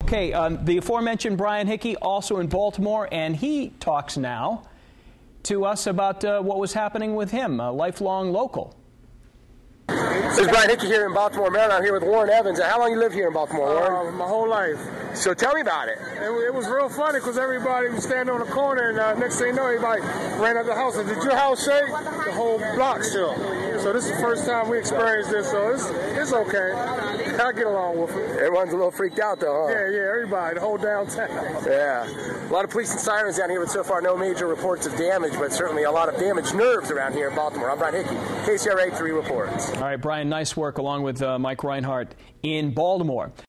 Okay, the aforementioned Brian Hickey, also in Baltimore, and he talks now to us about what was happening with him, a lifelong local. This is Brian Hickey here in Baltimore, Maryland. I'm here with Warren Evans. How long you lived here in Baltimore, Warren? My whole life. So tell me about it. It was real funny because everybody was standing on the corner, and next thing you know, everybody ran out the house. And did your house shake? The whole block shook. So this is the first time we experienced this, so it's okay. I get along with it. Everyone's a little freaked out, though, huh? Yeah, everybody, the whole downtown. Yeah. A lot of police and sirens down here, but so far no major reports of damage, but certainly a lot of damaged nerves around here in Baltimore. I'm Brian Hickey, KCRA 3 reports. All right, Brian, nice work along with Mike Reinhardt in Baltimore.